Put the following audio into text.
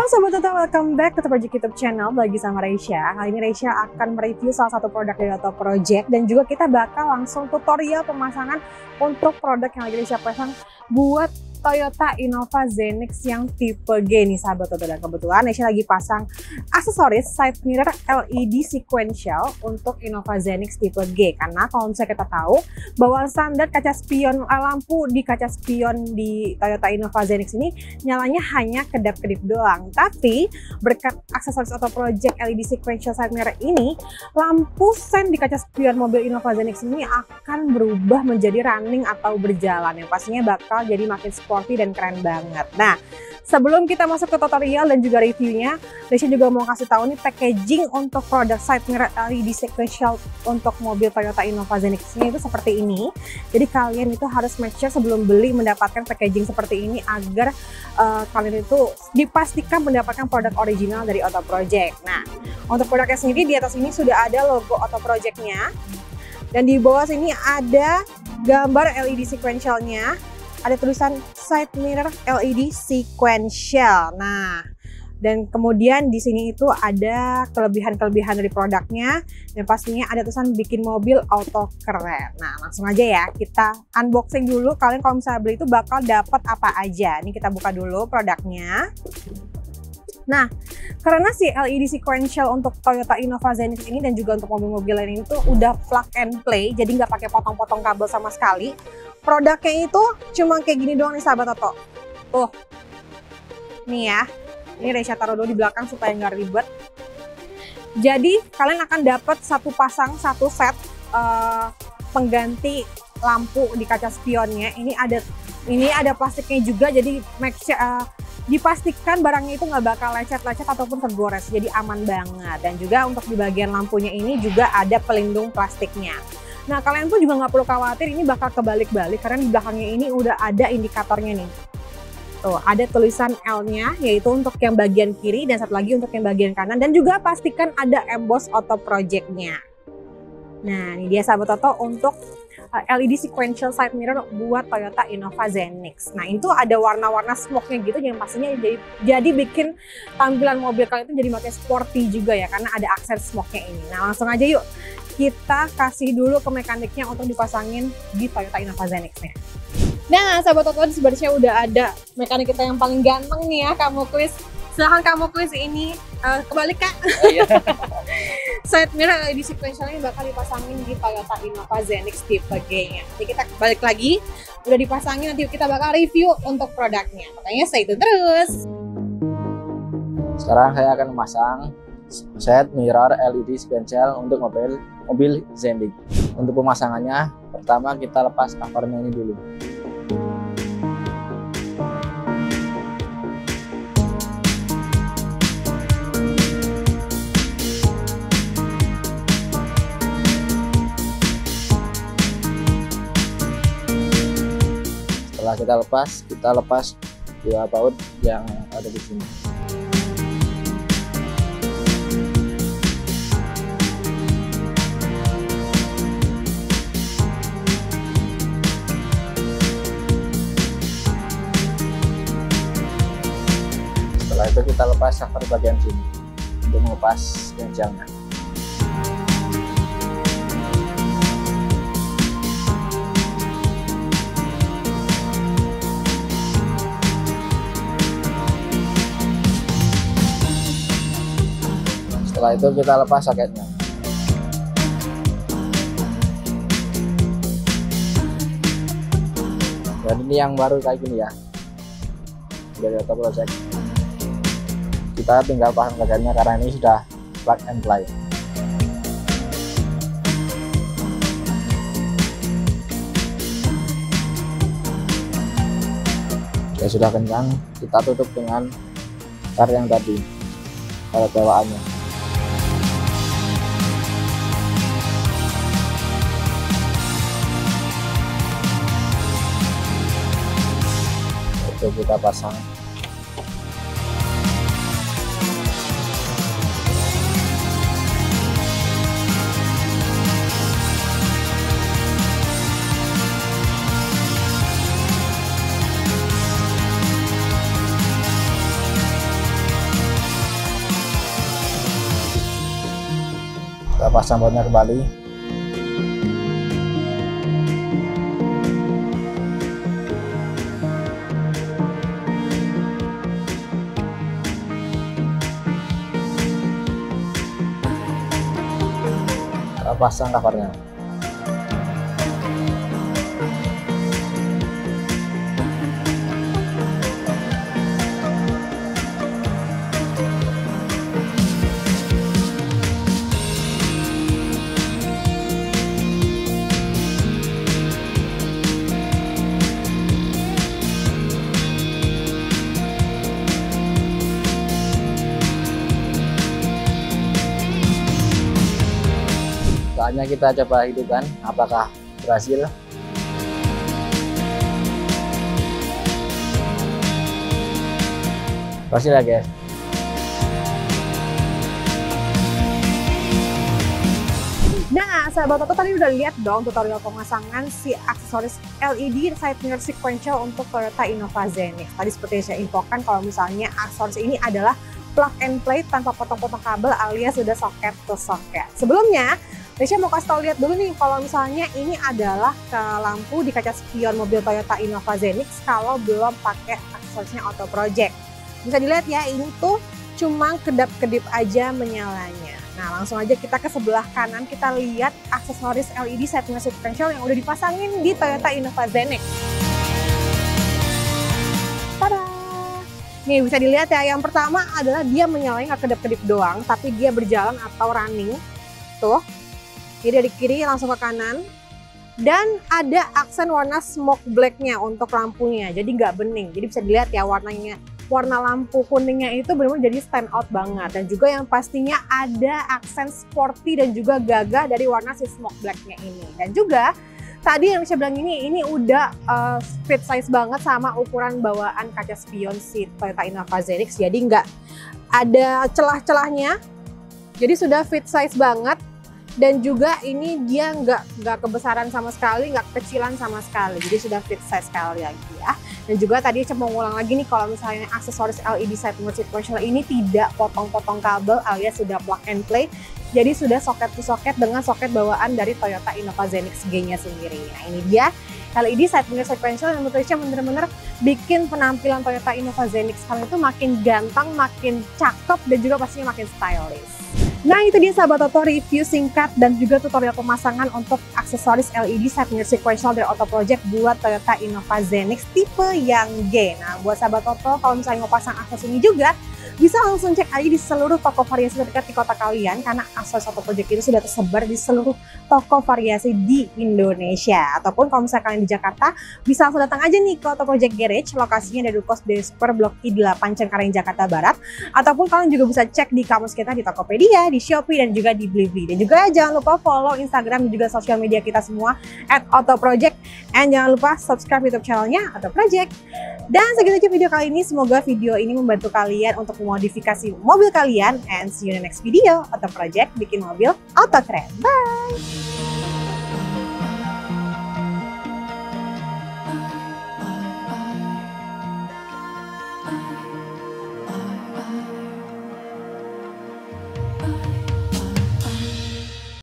Halo Sobat Toto, welcome back ke Project YouTube channel lagi sama Reisha. Kali ini Reisha akan mereview salah satu produk dari Toto Project dan juga kita bakal langsung tutorial pemasangan untuk produk yang lagi Reisha pasang buat Toyota Innova Zenix yang tipe G nih sahabat Toto. Dan kebetulan Reisha lagi pasang aksesoris side mirror LED sequential untuk Innova Zenix tipe G. Karena kalau misalnya kita tahu bahwa standar kaca spion lampu di kaca spion di Toyota Innova Zenix ini nyalanya hanya kedap-kedip doang. Tapi berkat aksesoris Toto Project LED sequential side mirror ini, lampu sen di kaca spion mobil Innova Zenix ini akan berubah menjadi running atau berjalan, yang pastinya bakal jadi makin sporty dan keren banget. Nah, sebelum kita masuk ke tutorial dan juga reviewnya, Reisha juga mau kasih tahu nih packaging untuk produk side mirror LED sequential untuk mobil Toyota Innova Zenix ini itu seperti ini. Jadi kalian itu harus make sure sebelum beli mendapatkan packaging seperti ini agar kalian itu dipastikan mendapatkan produk original dari Toto Project. Nah, untuk produknya sendiri di atas ini sudah ada logo Toto Project-nya dan di bawah sini ada gambar LED sequentialnya. Ada tulisan side mirror LED sequential. Nah, dan kemudian di sini itu ada kelebihan-kelebihan dari produknya dan pastinya ada tulisan bikin mobil auto keren. Nah, langsung aja ya kita unboxing dulu. Kalian kalau misalnya beli itu bakal dapat apa aja. Ini kita buka dulu produknya. Nah, karena si LED sequential untuk Toyota Innova Zenix ini dan juga untuk mobil-mobil lain itu udah plug and play, jadi nggak pakai potong-potong kabel sama sekali. Produknya itu cuma kayak gini doang nih sahabat Toto. Tuh, nih ya. Ini Reisha taruh dulu di belakang supaya nggak ribet. Jadi kalian akan dapat satu pasang, satu set pengganti lampu di kaca spionnya. Ini ada plastiknya juga, jadi make sure, dipastikan barangnya itu nggak bakal lecet-lecet ataupun tergores, jadi aman banget. Dan juga untuk di bagian lampunya ini juga ada pelindung plastiknya. Nah, kalian pun juga nggak perlu khawatir ini bakal kebalik-balik karena di belakangnya ini udah ada indikatornya nih. Tuh, ada tulisan L-nya yaitu untuk yang bagian kiri dan satu lagi untuk yang bagian kanan, dan juga pastikan ada emboss Toto Project-nya. Nah, ini dia sahabat Toto untuk LED sequential side mirror buat Toyota Innova Zenix. Nah, itu ada warna-warna smoke-nya gitu yang pastinya jadi bikin tampilan mobil kalian itu jadi makin sporty juga ya karena ada aksen smoke-nya ini. Nah, langsung aja yuk kita kasih dulu ke mekaniknya untuk dipasangin di Toyota Innova Zenix-nya. Nah, sahabat Toto, di sebelah saya udah ada mekanik kita yang paling ganteng nih ya, Kamu Klis. Silahkan Kamu Klis, ini kebalik Kak. Oh, iya. Side mirror LED sequential ini bakal dipasangin di Toyota Innova Zenix tipe G-nya. Jadi kita balik lagi, udah dipasangin, nanti kita bakal review untuk produknya. Makanya stay tune terus. Sekarang saya akan memasang side mirror LED sequential untuk mobil Zenix. Untuk pemasangannya, pertama kita lepas covernya ini dulu. Setelah kita lepas dua baut yang ada di sini. Setelah itu kita lepas cover bagian sini untuk melepas ganjalnya. Setelah itu kita lepas soketnya. Dan ini yang baru kayak gini ya, dari Toto Project. Kita tinggal pasang soketnya karena ini sudah plug and play. Ya sudah kencang, kita tutup dengan tar yang tadi pada bawaannya. Kita pasang. pasang bautnya kembali. Kita pasang covernya. Saatnya kita coba hidupkan apakah berhasil. Berhasil ya guys. Nah, sahabat Toto tadi udah lihat dong tutorial pemasangan si aksesoris LED side mirror sequential untuk Toyota Innova Zenix. Tadi seperti yang saya infokan kalau misalnya aksesoris ini adalah plug and play tanpa potong-potong kabel alias sudah soket to soket. Sebelumnya, Resya mau kasih tau lihat dulu nih kalau misalnya ini adalah ke lampu di kaca spion mobil Toyota Innova Zenix kalau belum pakai aksesorisnya Auto Project. Bisa dilihat ya, ini tuh cuma kedap-kedip aja menyalanya. Nah, langsung aja kita ke sebelah kanan, kita lihat aksesoris LED side mirror sequential yang udah dipasangin di Toyota Innova Zenix. Tada! Nih bisa dilihat ya, yang pertama adalah dia menyalanya nggak kedap-kedip doang, tapi dia berjalan atau running. Tuh. Jadi dari kiri langsung ke kanan, dan ada aksen warna smoke blacknya untuk lampunya, jadi nggak bening. Jadi bisa dilihat ya warna lampu kuningnya itu benar-benar jadi stand out banget. Dan juga yang pastinya ada aksen sporty dan juga gagah dari warna si smoke blacknya ini. Dan juga tadi yang saya bilang ini udah fit size banget sama ukuran bawaan kaca spion si Toyota Innova Zenix, jadi nggak ada celah-celahnya, jadi sudah fit size banget. Dan juga ini dia nggak kebesaran sama sekali, nggak kecilan sama sekali, jadi sudah fit size sekali lagi ya. Dan juga tadi saya mau ngulang lagi nih, kalau misalnya aksesoris LED side mirror sequential ini tidak potong-potong kabel alias sudah plug and play, jadi sudah soket to soket dengan soket bawaan dari Toyota Innova Zenix G-nya sendiri. Nah ini dia LED side mirror sequential yang menurut saya bener-bener bikin penampilan Toyota Innova Zenix sekarang itu makin ganteng, makin cakep, dan juga pastinya makin stylish. Nah itu dia sahabat Toto, review singkat dan juga tutorial pemasangan untuk aksesoris LED side mirror sequential dari Auto Project buat Toyota Innova Zenix tipe yang G. Nah buat sahabat Toto, kalau misalnya mau pasang aksesoris ini juga bisa langsung cek aja di seluruh toko variasi terdekat di kota kalian, karena aksesoris Auto Project itu sudah tersebar di seluruh toko variasi di Indonesia. Ataupun kalau misalnya kalian di Jakarta, bisa langsung datang aja nih ke Auto Project Garage, lokasinya dari Kos Desper Blok I8 Cengkareng Jakarta Barat. Ataupun kalian juga bisa cek di kamus kita di Tokopedia, di Shopee, dan juga di Blibli. Dan juga jangan lupa follow Instagram dan juga sosial media kita semua @autoproject. And jangan lupa subscribe YouTube channelnya Auto Project. Dan segitu aja video kali ini, semoga video ini membantu kalian untuk memodifikasi mobil kalian. And see you in the next video. Auto Project bikin mobil auto keren. Bye!